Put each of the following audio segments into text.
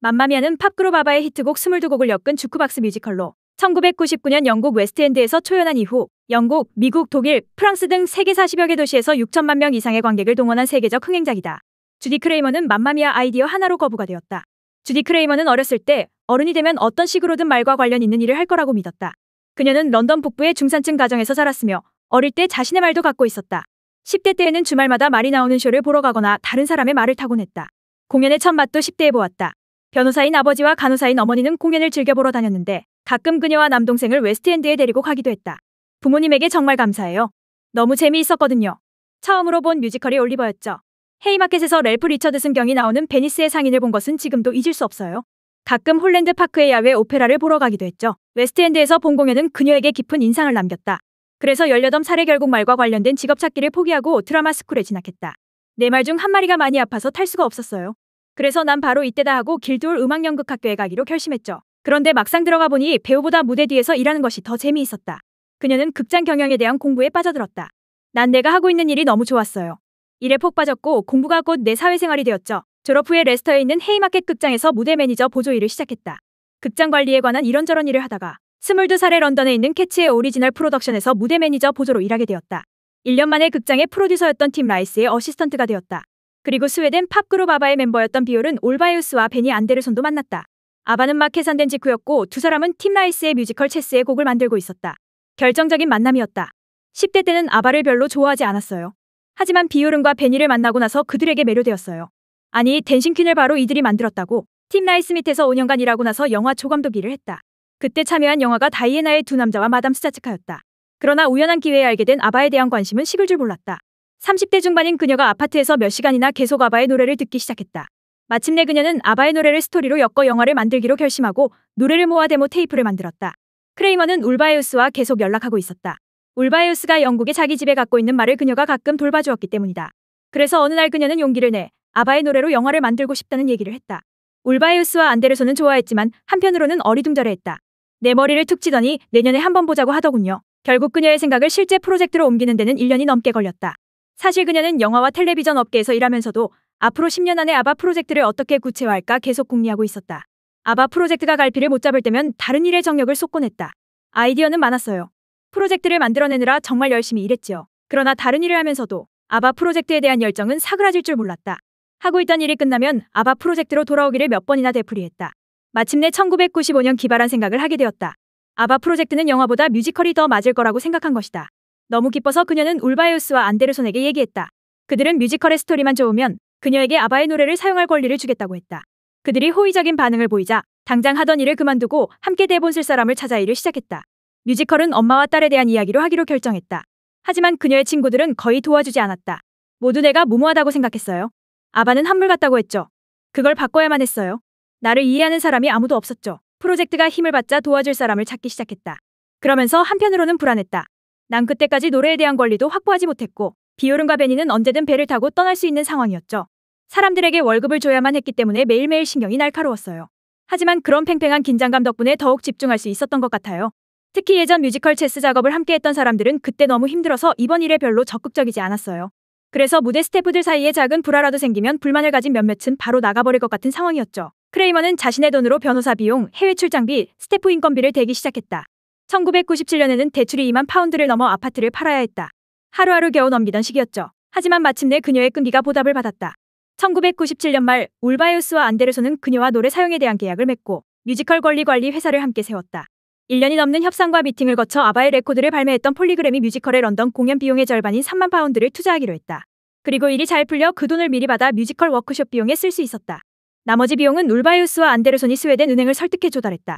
맘마미아는 팝그룹 아바의 히트곡 22곡을 엮은 주크박스 뮤지컬로 1999년 영국 웨스트엔드에서 초연한 이후 영국, 미국, 독일, 프랑스 등 세계 40여 개 도시에서 6천만 명 이상의 관객을 동원한 세계적 흥행작이다. 주디 크레이머는 맘마미아 아이디어 하나로 거부가 되었다. 주디 크레이머는 어렸을 때 어른이 되면 어떤 식으로든 말과 관련 있는 일을 할 거라고 믿었다. 그녀는 런던 북부의 중산층 가정에서 자랐으며 어릴 때 자신의 말도 갖고 있었다. 10대 때에는 주말마다 말이 나오는 쇼를 보러 가거나 다른 사람의 말을 타곤 했다. 공연의 첫 맛도 10대에 보았다. 변호사인 아버지와 간호사인 어머니는 공연을 즐겨보러 다녔는데 가끔 그녀와 남동생을 웨스트엔드에 데리고 가기도 했다. 부모님에게 정말 감사해요. 너무 재미있었거든요. 처음으로 본 뮤지컬이 올리버였죠. 헤이마켓에서 랠프 리처드슨 경이 나오는 베니스의 상인을 본 것은 지금도 잊을 수 없어요. 가끔 홀랜드 파크의 야외 오페라를 보러 가기도 했죠. 웨스트엔드에서 본 공연은 그녀에게 깊은 인상을 남겼다. 그래서 18살에 결국 말과 관련된 직업 찾기를 포기하고 드라마 스쿨에 진학했다. 내 말 중 한 마리가 많이 아파서 탈 수가 없었어요. 그래서 난 바로 이때다 하고 길드홀 음악연극학교에 가기로 결심했죠. 그런데 막상 들어가 보니 배우보다 무대 뒤에서 일하는 것이 더 재미있었다. 그녀는 극장 경영에 대한 공부에 빠져들었다. 난 내가 하고 있는 일이 너무 좋았어요. 일에 폭 빠졌고 공부가 곧 내 사회생활이 되었죠. 졸업 후에 레스터에 있는 헤이마켓 극장에서 무대 매니저 보조 일을 시작했다. 극장 관리에 관한 이런저런 일을 하다가 22살에 런던에 있는 캐치의 오리지널 프로덕션에서 무대 매니저 보조로 일하게 되었다. 1년 만에 극장의 프로듀서였던 팀 라이스의 어시스턴트가 되었다. 그리고 스웨덴 팝그룹 아바의 멤버였던 비올은 올바이우스와 베니 안데르손도 만났다. 아바는 막 해산된 직후였고 두 사람은 팀 라이스의 뮤지컬 체스의 곡을 만들고 있었다. 결정적인 만남이었다. 10대 때는 아바를 별로 좋아하지 않았어요. 하지만 비오른과 베니를 만나고 나서 그들에게 매료되었어요. 아니, 댄싱 퀸을 바로 이들이 만들었다고. 팀 라이스 밑에서 5년간 일하고 나서 영화 조감독 일을 했다. 그때 참여한 영화가 다이애나의 두 남자와 마담 스자츠카였다. 그러나 우연한 기회에 알게 된 아바에 대한 관심은 식을 줄 몰랐다. 30대 중반인 그녀가 아파트에서 몇 시간이나 계속 아바의 노래를 듣기 시작했다. 마침내 그녀는 아바의 노래를 스토리로 엮어 영화를 만들기로 결심하고 노래를 모아 데모 테이프를 만들었다. 크레이머는 울바이우스와 계속 연락하고 있었다. 울바이우스가 영국의 자기 집에 갖고 있는 말을 그녀가 가끔 돌봐주었기 때문이다. 그래서 어느 날 그녀는 용기를 내 아바의 노래로 영화를 만들고 싶다는 얘기를 했다. 울바이우스와 안데르손은 좋아했지만 한편으로는 어리둥절해했다. 내 머리를 툭 치더니 내년에 한번 보자고 하더군요. 결국 그녀의 생각을 실제 프로젝트로 옮기는 데는 1년이 넘게 걸렸다. 사실 그녀는 영화와 텔레비전 업계에서 일하면서도 앞으로 10년 안에 아바 프로젝트를 어떻게 구체화할까 계속 궁리하고 있었다. 아바 프로젝트가 갈피를 못 잡을 때면 다른 일에 정력을 쏟곤 했다. 아이디어는 많았어요. 프로젝트를 만들어내느라 정말 열심히 일했지요. 그러나 다른 일을 하면서도 아바 프로젝트에 대한 열정은 사그라질 줄 몰랐다. 하고 있던 일이 끝나면 아바 프로젝트로 돌아오기를 몇 번이나 되풀이했다. 마침내 1995년 기발한 생각을 하게 되었다. 아바 프로젝트는 영화보다 뮤지컬이 더 맞을 거라고 생각한 것이다. 너무 기뻐서 그녀는 울바이우스와 안데르손에게 얘기했다. 그들은 뮤지컬의 스토리만 좋으면 그녀에게 아바의 노래를 사용할 권리를 주겠다고 했다. 그들이 호의적인 반응을 보이자 당장 하던 일을 그만두고 함께 대본 쓸 사람을 찾아 일을 시작했다. 뮤지컬은 엄마와 딸에 대한 이야기로 하기로 결정했다. 하지만 그녀의 친구들은 거의 도와주지 않았다. 모두 내가 무모하다고 생각했어요. 아바는 한물 같다고 했죠. 그걸 바꿔야만 했어요. 나를 이해하는 사람이 아무도 없었죠. 프로젝트가 힘을 받자 도와줄 사람을 찾기 시작했다. 그러면서 한편으로는 불안했다. 난 그때까지 노래에 대한 권리도 확보하지 못했고 비오른과 베니는 언제든 배를 타고 떠날 수 있는 상황이었죠. 사람들에게 월급을 줘야만 했기 때문에 매일매일 신경이 날카로웠어요. 하지만 그런 팽팽한 긴장감 덕분에 더욱 집중할 수 있었던 것 같아요. 특히 예전 뮤지컬 체스 작업을 함께했던 사람들은 그때 너무 힘들어서 이번 일에 별로 적극적이지 않았어요. 그래서 무대 스태프들 사이에 작은 불화라도 생기면 불만을 가진 몇몇은 바로 나가버릴 것 같은 상황이었죠. 크레이머는 자신의 돈으로 변호사 비용, 해외 출장비, 스태프 인건비를 대기 시작했다. 1997년에는 대출이 2만 파운드를 넘어 아파트를 팔아야 했다. 하루하루 겨우 넘기던 시기였죠. 하지만 마침내 그녀의 끈기가 보답을 받았다. 1997년 말 울바이우스와 안데르손은 그녀와 노래 사용에 대한 계약을 맺고 뮤지컬 권리 관리 회사를 함께 세웠다. 1년이 넘는 협상과 미팅을 거쳐 아바의 레코드를 발매했던 폴리그램이 뮤지컬의 런던 공연 비용의 절반인 3만 파운드를 투자하기로 했다. 그리고 일이 잘 풀려 그 돈을 미리 받아 뮤지컬 워크숍 비용에 쓸 수 있었다. 나머지 비용은 울바이우스와 안데르손이 스웨덴 은행을 설득해 조달했다.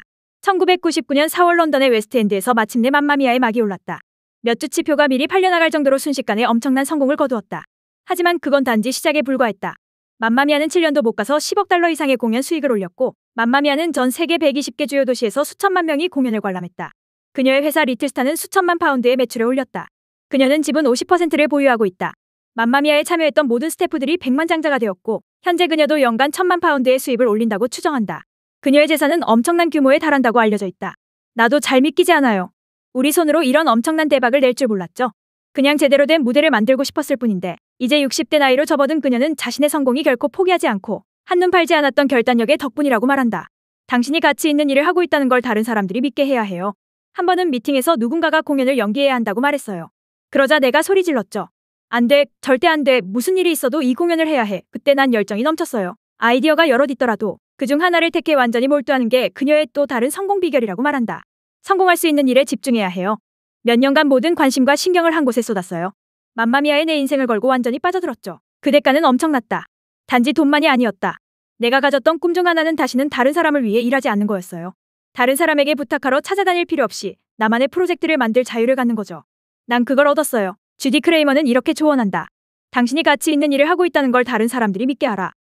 1999년 4월 런던의 웨스트엔드에서 마침내 맘마미아의 막이 올랐다. 몇 주치 표가 미리 팔려나갈 정도로 순식간에 엄청난 성공을 거두었다. 하지만 그건 단지 시작에 불과했다. 맘마미아는 7년도 못 가서 10억 달러 이상의 공연 수익을 올렸고 맘마미아는 전 세계 120개 주요 도시에서 수천만 명이 공연을 관람했다. 그녀의 회사 리틀스타는 수천만 파운드의 매출에 올렸다. 그녀는 지분 50%를 보유하고 있다. 맘마미아에 참여했던 모든 스태프들이 백만장자가 되었고 현재 그녀도 연간 1,000만 파운드의 수입을 올린다고 추정한다. 그녀의 재산은 엄청난 규모에 달한다고 알려져 있다. 나도 잘 믿기지 않아요. 우리 손으로 이런 엄청난 대박을 낼 줄 몰랐죠. 그냥 제대로 된 무대를 만들고 싶었을 뿐인데 이제 60대 나이로 접어든 그녀는 자신의 성공이 결코 포기하지 않고 한눈 팔지 않았던 결단력의 덕분이라고 말한다. 당신이 가치 있는 일을 하고 있다는 걸 다른 사람들이 믿게 해야 해요. 한 번은 미팅에서 누군가가 공연을 연기해야 한다고 말했어요. 그러자 내가 소리 질렀죠. 안 돼, 절대 안 돼. 무슨 일이 있어도 이 공연을 해야 해. 그때 난 열정이 넘쳤어요. 아이디어가 여럿 있더라도 그중 하나를 택해 완전히 몰두하는 게 그녀의 또 다른 성공 비결이라고 말한다. 성공할 수 있는 일에 집중해야 해요. 몇 년간 모든 관심과 신경을 한 곳에 쏟았어요. 맘마미아에 내 인생을 걸고 완전히 빠져들었죠. 그 대가는 엄청났다. 단지 돈만이 아니었다. 내가 가졌던 꿈 중 하나는 다시는 다른 사람을 위해 일하지 않는 거였어요. 다른 사람에게 부탁하러 찾아다닐 필요 없이 나만의 프로젝트를 만들 자유를 갖는 거죠. 난 그걸 얻었어요. 주디 크레이머는 이렇게 조언한다. 당신이 가치 있는 일을 하고 있다는 걸 다른 사람들이 믿게 하라.